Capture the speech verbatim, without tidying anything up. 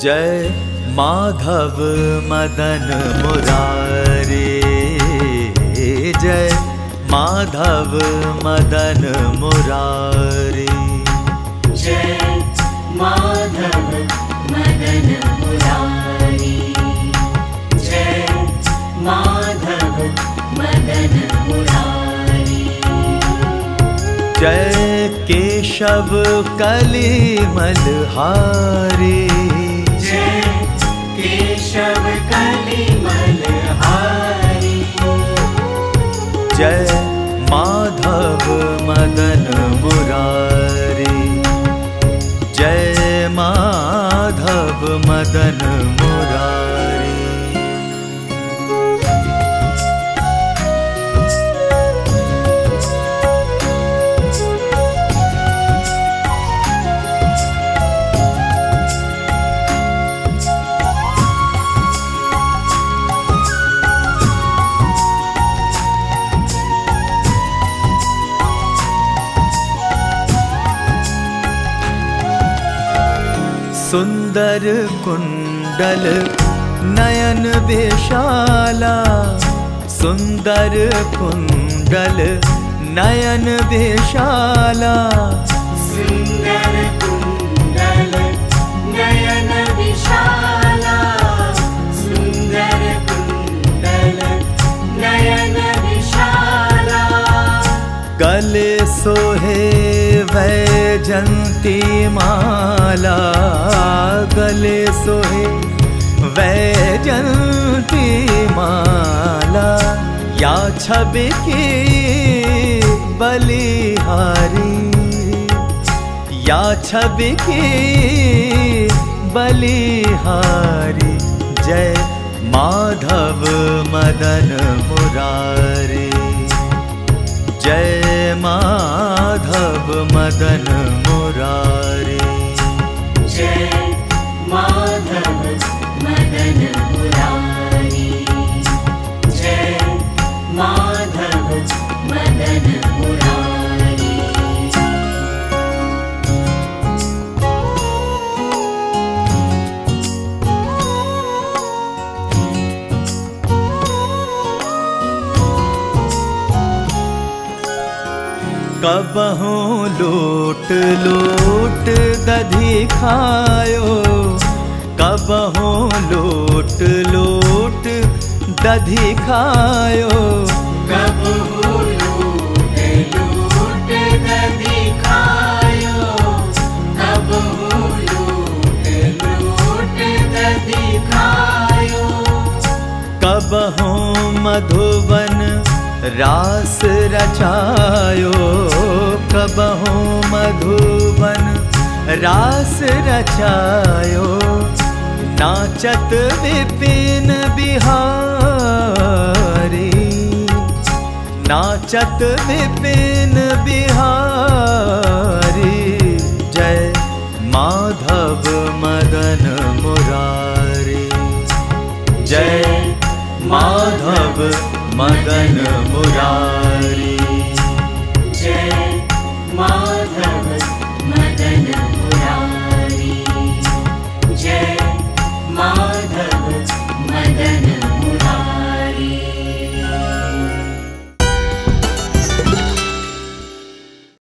जय माधव मदन मुरारी, जय माधव मदन मुरारी, जय माधव मदन मुरारी, जय माधव मदन मुरारी। जय केशव कली मलहारी, जय केशव कली मलहारी, जय माधव मदन मुरारी, जय माधव मदन मुरारी। सुंदर कुंडल नयन विशाला, सुंदर कुंडल नयन विशाला, सुंदर कुंडल नयन विशाला, सुंदर कुंडल नयन विशाला। गले सोहे वैजंती माला, गले सोहे वैजंती माला, या छवि की बलिहारी, या छवि की बलिहारी। जय माधव मदन मुरारी, जय माधव मदन मुरारी, जय माधव मदन मुरारी, जय माधव मदन मुरारी। कबहू लूट लूट दधी खायो, कबहू लूट लूट दधी खायो, कबहू लूट लूट दधी खायो, कबहू लूट लूट दधी खायो। कबहू मधुवन रास रचायो, कबहू मधुवन रास रचायो, नाचत विपिन बिहारी, नाचत विपिन बिहारी। जय माधव मदन मुरारी, जय माधव मदन मुरारी।